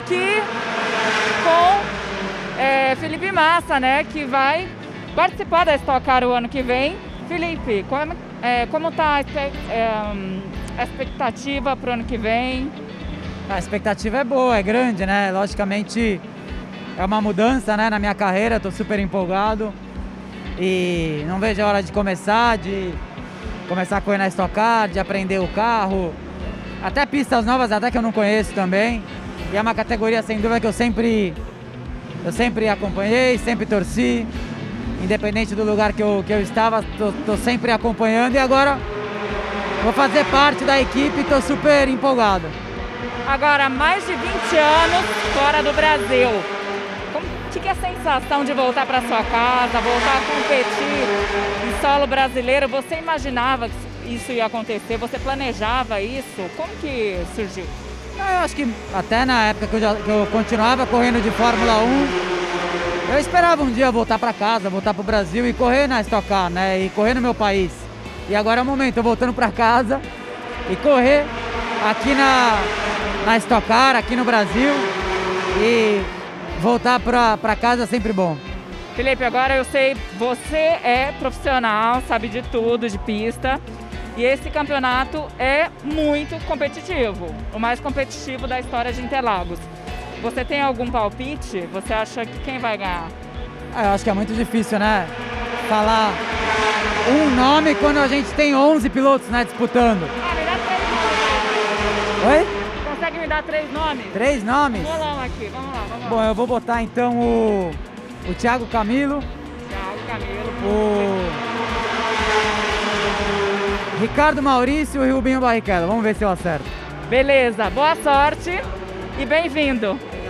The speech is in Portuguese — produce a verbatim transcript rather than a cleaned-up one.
aqui com é, Felipe Massa, né, que vai participar da Stock Car o ano que vem. Felipe, como é, como tá a, é, a expectativa para o ano que vem? A expectativa é boa, é grande, né? Logicamente é uma mudança, né, na minha carreira, estou super empolgado e não vejo a hora de começar, de começar a correr na Stock Car, de aprender o carro, até pistas novas, até que eu não conheço também. E é uma categoria, sem dúvida, que eu sempre, eu sempre acompanhei, sempre torci, independente do lugar que eu, que eu estava, tô, tô sempre acompanhando e agora vou fazer parte da equipe e tô super empolgado. Agora, mais de vinte anos fora do Brasil. Como que é a sensação de voltar para sua casa, voltar a competir em solo brasileiro? Você imaginava que isso ia acontecer? Você planejava isso? Como que surgiu? Eu acho que até na época que eu, já, que eu continuava correndo de Fórmula um, eu esperava um dia voltar para casa, voltar para o Brasil e correr na Stock Car, né? E correr no meu país. E agora é o momento, eu voltando para casa e correr aqui na, na Stock Car, aqui no Brasil, e voltar para casa é sempre bom. Felipe, agora eu sei, você é profissional, sabe de tudo, de pista, e esse campeonato é muito competitivo, o mais competitivo da história de Interlagos. Você tem algum palpite? Você acha que quem vai ganhar? Ah, eu acho que é muito difícil, né? Falar um nome quando a gente tem onze pilotos, né, disputando. Ah, me dá três nomes. Oi? Consegue me dar três nomes? Três nomes? Bolão aqui, vamos lá, vamos lá. Bom, eu vou botar então o, o Thiago Camilo. Thiago Camilo. O Ricardo Maurício e o Rubinho Barrichello. Vamos ver se eu acerto. Beleza, boa sorte e bem-vindo.